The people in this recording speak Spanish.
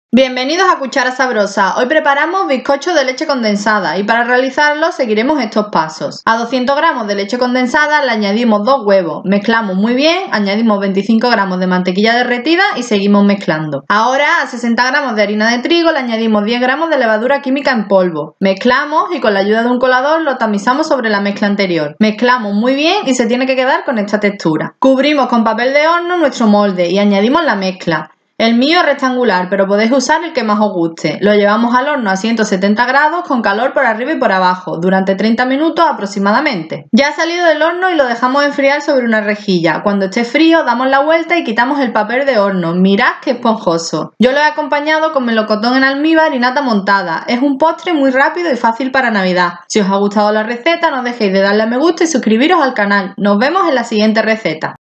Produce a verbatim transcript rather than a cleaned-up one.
Bienvenidos a Cuchara Sabrosa. Hoy preparamos bizcocho de leche condensada y para realizarlo seguiremos estos pasos. A doscientos gramos de leche condensada le añadimos dos huevos, mezclamos muy bien, añadimos veinticinco gramos de mantequilla derretida y seguimos mezclando. Ahora a sesenta gramos de harina de trigo le añadimos diez gramos de levadura química en polvo. Mezclamos y con la ayuda de un colador lo tamizamos sobre la mezcla anterior. Mezclamos muy bien y se tiene que quedar con esta textura. Cubrimos con papel de horno nuestro molde y añadimos la mezcla. El mío es rectangular, pero podéis usar el que más os guste. Lo llevamos al horno a ciento setenta grados con calor por arriba y por abajo, durante treinta minutos aproximadamente. Ya ha salido del horno y lo dejamos enfriar sobre una rejilla. Cuando esté frío damos la vuelta y quitamos el papel de horno. Mirad qué esponjoso. Yo lo he acompañado con melocotón en almíbar y nata montada. Es un postre muy rápido y fácil para Navidad. Si os ha gustado la receta no dejéis de darle a me gusta y suscribiros al canal. Nos vemos en la siguiente receta.